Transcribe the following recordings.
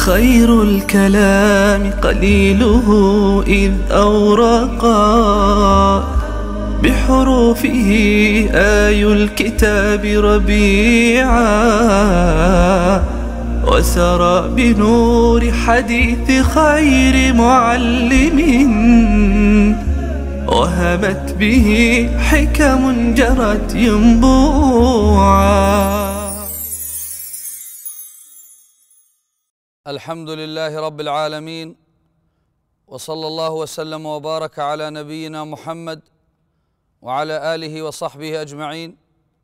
خير الكلام قليله إذ أورقا بحروفه آي الكتاب ربيعا وسرى بنور حديث خير معلم وهمت به حكم جرت ينبوعا. الحمد لله رب العالمين، وصلى الله وسلم وبارك على نبينا محمد وعلى آله وصحبه أجمعين.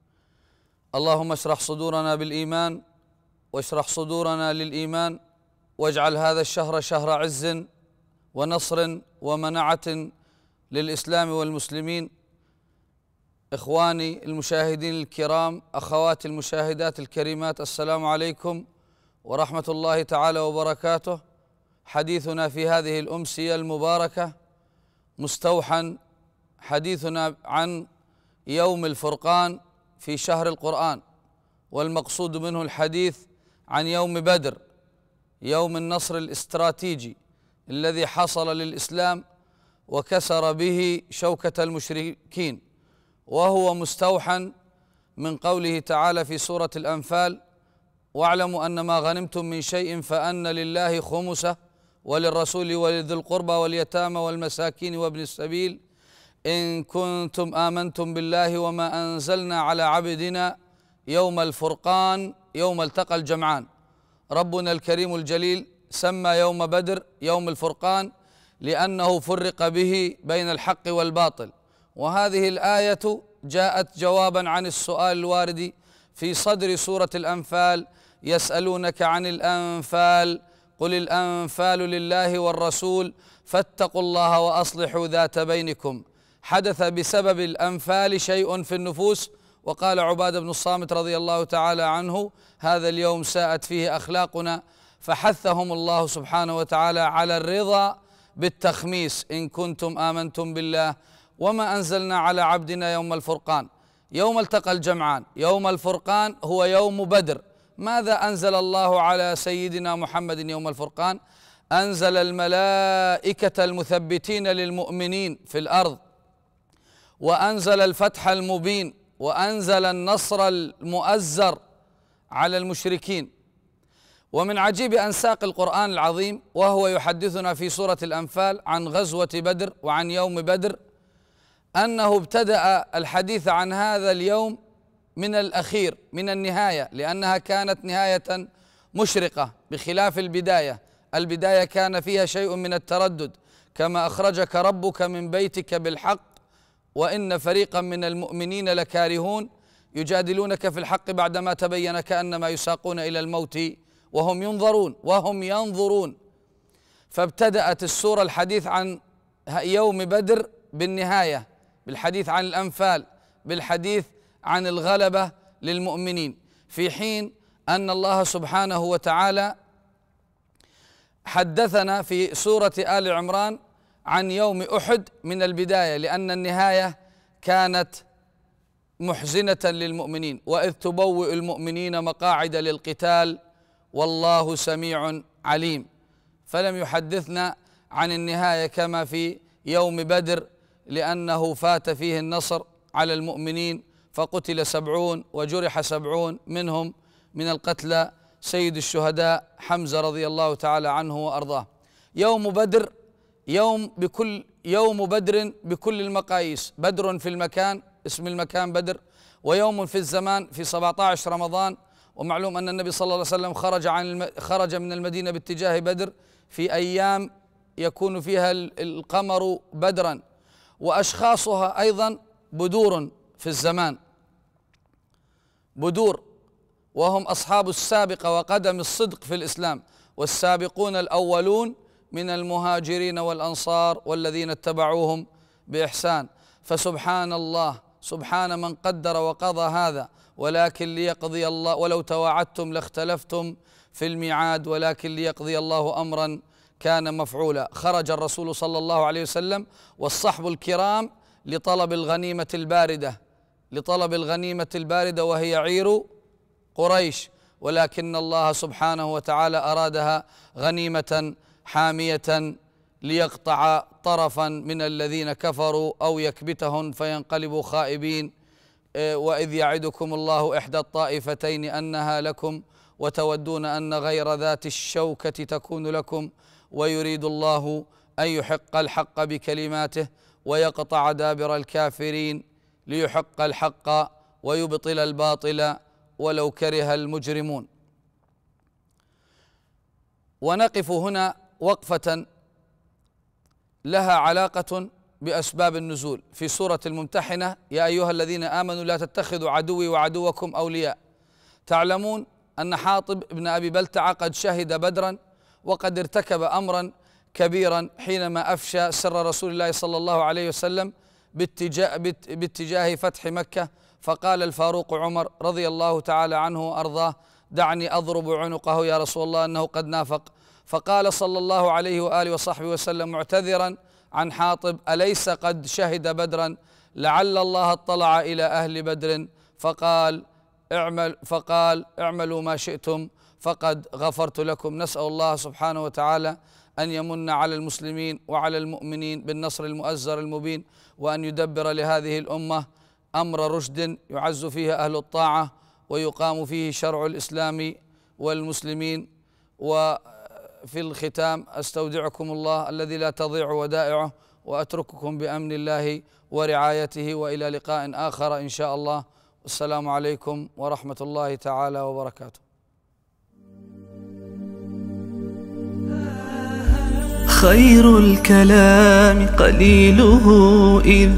اللهم اشرح صدورنا بالإيمان واشرح صدورنا للإيمان، واجعل هذا الشهر شهر عز ونصر ومنعة للإسلام والمسلمين. إخواني المشاهدين الكرام، أخواتي المشاهدات الكريمات، السلام عليكم ورحمة الله تعالى وبركاته. حديثنا في هذه الأمسية المباركة مستوحى حديثنا عن يوم الفرقان في شهر القرآن، والمقصود منه الحديث عن يوم بدر، يوم النصر الاستراتيجي الذي حصل للإسلام وكسر به شوكة المشركين، وهو مستوحى من قوله تعالى في سورة الأنفال: واعلموا أن ما غنمتم من شيء فأن لله خمسه وللرسول ولذي القربى واليتامى والمساكين وابن السبيل إن كنتم آمنتم بالله وما أنزلنا على عبدنا يوم الفرقان يوم التقى الجمعان. ربنا الكريم الجليل سمى يوم بدر يوم الفرقان لأنه فرق به بين الحق والباطل، وهذه الآية جاءت جوابا عن السؤال الوارد في صدر سورة الأنفال: يسألونك عن الأنفال قل الأنفال لله والرسول فاتقوا الله وأصلحوا ذات بينكم. حدث بسبب الأنفال شيء في النفوس، وقال عبادة بن الصامت رضي الله تعالى عنه: هذا اليوم ساءت فيه أخلاقنا، فحثهم الله سبحانه وتعالى على الرضا بالتخميس: إن كنتم آمنتم بالله وما أنزلنا على عبدنا يوم الفرقان. يوم التقى الجمعان، يوم الفرقان هو يوم بدر. ماذا أنزل الله على سيدنا محمد يوم الفرقان؟ أنزل الملائكة المثبتين للمؤمنين في الأرض، وأنزل الفتح المبين، وأنزل النصر المؤزر على المشركين. ومن عجيب أنساق القرآن العظيم وهو يحدثنا في سورة الأنفال عن غزوة بدر وعن يوم بدر أنه ابتدأ الحديث عن هذا اليوم من الأخير، من النهاية، لأنها كانت نهاية مشرقة بخلاف البداية. البداية كان فيها شيء من التردد: كما أخرجك ربك من بيتك بالحق وإن فريقا من المؤمنين لكارهون يجادلونك في الحق بعدما تبين كأنما يساقون إلى الموت وهم ينظرون. فابتدأت السورة الحديث عن يوم بدر بالنهاية، بالحديث عن الأنفال، بالحديث عن الغلبة للمؤمنين، في حين أن الله سبحانه وتعالى حدثنا في سورة آل عمران عن يوم أحد من البداية، لأن النهاية كانت محزنة للمؤمنين: وإذ تبوئ المؤمنين مقاعد للقتال والله سميع عليم. فلم يحدثنا عن النهاية كما في يوم بدر، لأنه فات فيه النصر على المؤمنين، فقتل 70 وجرح 70 منهم من القتلى سيد الشهداء حمزة رضي الله تعالى عنه وأرضاه. يوم بدر يوم بدر بكل المقاييس: بدر في المكان، اسم المكان بدر، ويوم في الزمان في 17 رمضان. ومعلوم أن النبي صلى الله عليه وسلم خرج من المدينة باتجاه بدر في أيام يكون فيها القمر بدرا، وأشخاصها أيضا بدور في الزمان، بدور، وهم أصحاب السابقة وقدم الصدق في الإسلام: والسابقون الأولون من المهاجرين والأنصار والذين اتبعوهم بإحسان. فسبحان الله، سبحان من قدر وقضى هذا، ولكن ليقضي الله، ولو تواعدتم لاختلفتم في الميعاد ولكن ليقضي الله أمرا كان مفعولا. خرج الرسول صلى الله عليه وسلم والصحب الكرام لطلب الغنيمة الباردة، وهي عير قريش، ولكن الله سبحانه وتعالى أرادها غنيمة حامية ليقطع طرفا من الذين كفروا أو يكبتهم فينقلبوا خائبين. وإذ يعدكم الله إحدى الطائفتين أنها لكم وتودون أن غير ذات الشوكة تكون لكم ويريد الله أن يحق الحق بكلماته ويقطع دابر الكافرين ليحق الحق ويبطل الباطل ولو كره المجرمون. ونقف هنا وقفة لها علاقة بأسباب النزول في سورة الممتحنة: يا أيها الذين آمنوا لا تتخذوا عدوي وعدوكم أولياء. تعلمون أن حاطب بن أبي بلتعة قد شهد بدرا وقد ارتكب أمرا كبيرا حينما أفشى سر رسول الله صلى الله عليه وسلم باتجاه فتح مكة، فقال الفاروق عمر رضي الله تعالى عنه وأرضاه: دعني أضرب عنقه يا رسول الله أنه قد نافق. فقال صلى الله عليه وآله وصحبه وسلم معتذرا عن حاطب: أليس قد شهد بدرا؟ لعل الله اطلع إلى أهل بدر فقال اعملوا ما شئتم فقد غفرت لكم. نسأل الله سبحانه وتعالى أن يمن على المسلمين وعلى المؤمنين بالنصر المؤزر المبين، وأن يدبر لهذه الأمة أمر رشد يعز فيه أهل الطاعة ويقام فيه شرع الإسلام والمسلمين. وفي الختام أستودعكم الله الذي لا تضيع ودائعه وأترككم بأمن الله ورعايته، وإلى لقاء آخر إن شاء الله. السلام عليكم ورحمة الله تعالى وبركاته. خير الكلام قليله إذ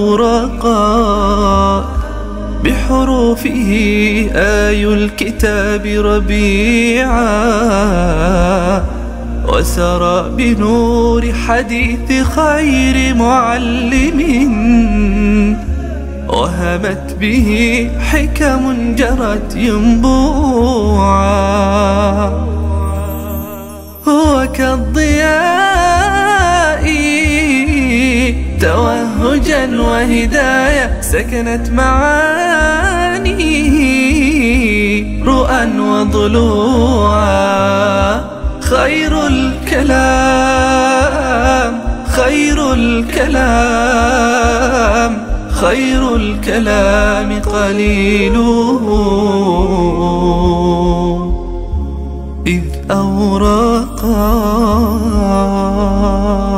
أورقا بحروفه آي الكتاب ربيعا وسرى بنور حديث خير معلم وهمت به حكم جرت ينبوعا هو كالضياء توهجا وهداية سكنت معانيه رؤى وضلوعا خير الكلام قليله إذ أورقا